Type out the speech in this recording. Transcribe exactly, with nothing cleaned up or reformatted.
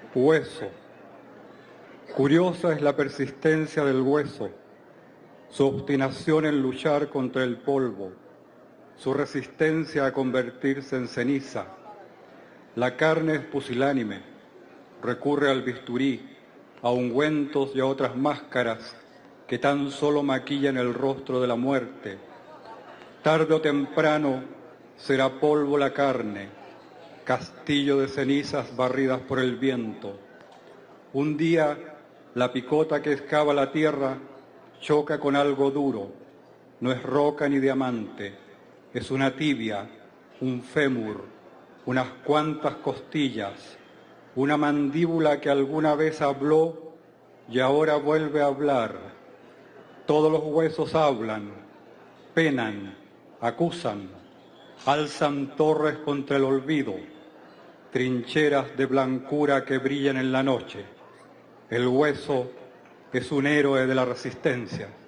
Hueso. Curiosa es la persistencia del hueso, su obstinación en luchar contra el polvo, su resistencia a convertirse en ceniza. La carne es pusilánime, recurre al bisturí, a ungüentos y a otras máscaras que tan solo maquillan el rostro de la muerte. Tarde o temprano será polvo la carne, castillo de cenizas barridas por el viento. Un día la picota que excava la tierra choca con algo duro, no es roca ni diamante, es una tibia, un fémur, unas cuantas costillas, una mandíbula que alguna vez habló y ahora vuelve a hablar. Todos los huesos hablan, penan, acusan, alzan torres contra el olvido, trincheras de blancura que brillan en la noche. El hueso es un héroe de la resistencia.